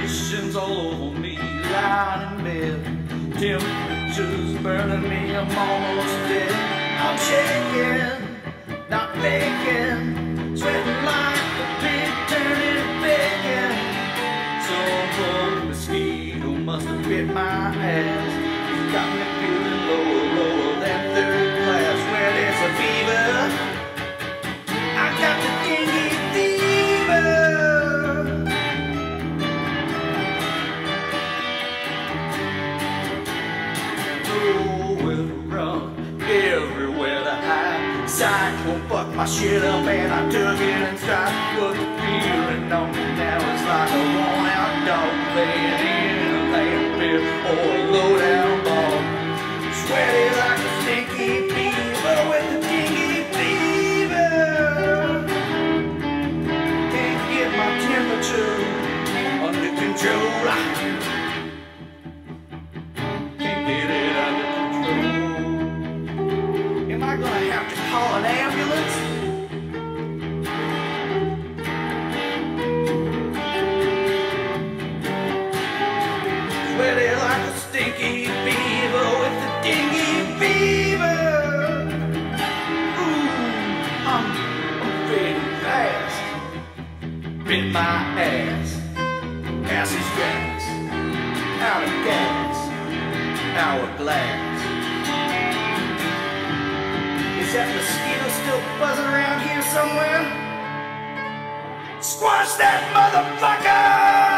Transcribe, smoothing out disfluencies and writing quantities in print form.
Perspiration's all over me, lying in bed. Temperature's burning me, I'm almost dead. I'm shaking, not faking, sweating like a pig turning bacon. Some poor mosquito must have bit my ass. It's got me feeling lower than third class. When there's a fever, I got the dengue fever. Everywhere to hide. Cyclone fucked my shit up and I took it in stride. Put the feeling on me now, it's like a worn out dog laying in a landfill or a lowdown ball. Sweaty like a stinky beaver with the dengue fever. Can't get my temperature under control. Am I gonna have to call an ambulance? Sweaty like a stinky beaver with the dengue fever. Ooh, I'm fading fast. Bit my ass. Ass is grass. Out of gas. Hourglass. Is that mosquito still buzzing around here somewhere? Squash that motherfucker!